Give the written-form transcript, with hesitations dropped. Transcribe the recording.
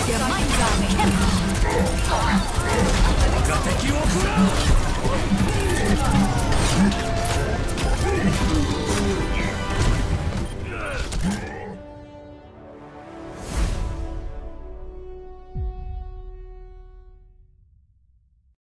Der gemeinsame Kämpfer. 我が敵を食らう